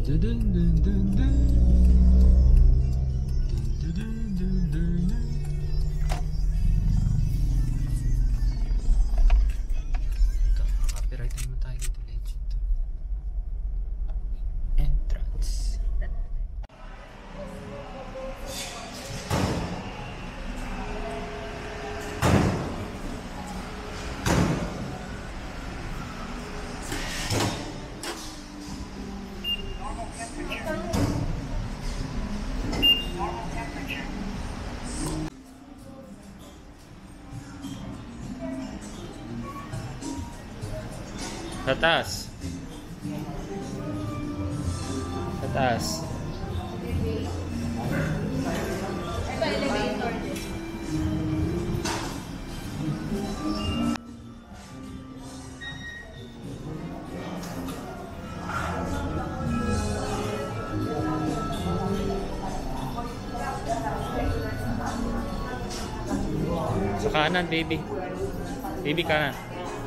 Dun, dun, dun, dun, dun. Dun, dun, dun, dun, dun. Ito, copyright naman tayo dito, legend. Entrance. Sa taas. Sa taas. Ito, elevator. Sa kanan, baby. Baby, kanan.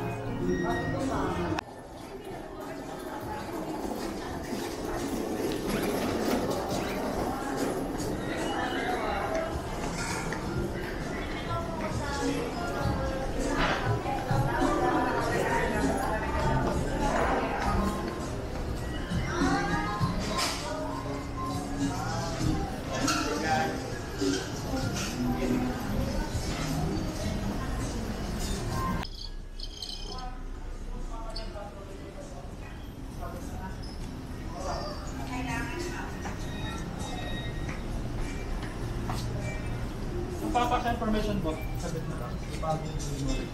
Papasa information po. Sabit na lang. Ipago yung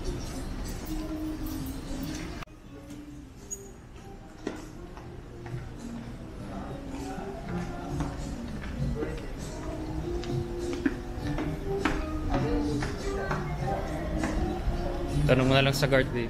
Tanong mo na lang sa guard, babe.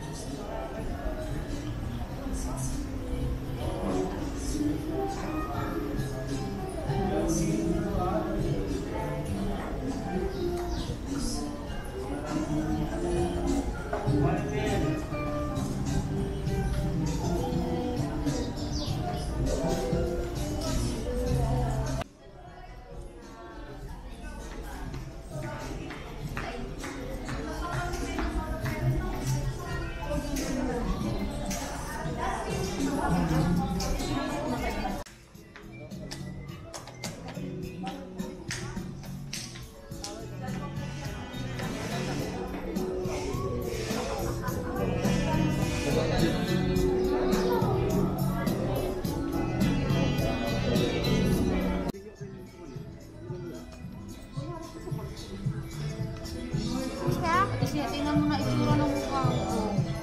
Kasi tingnan mo na itsura ng mukha ko.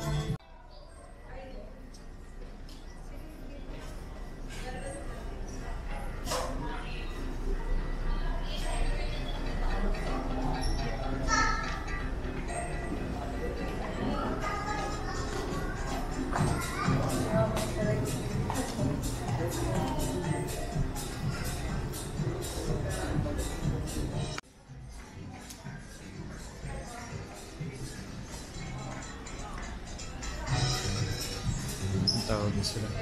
Tawag din sila.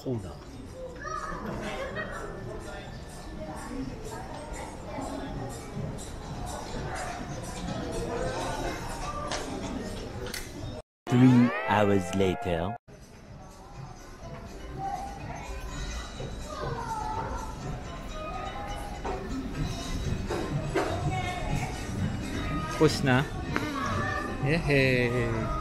Cola. Three hours later. Push na. Yehey!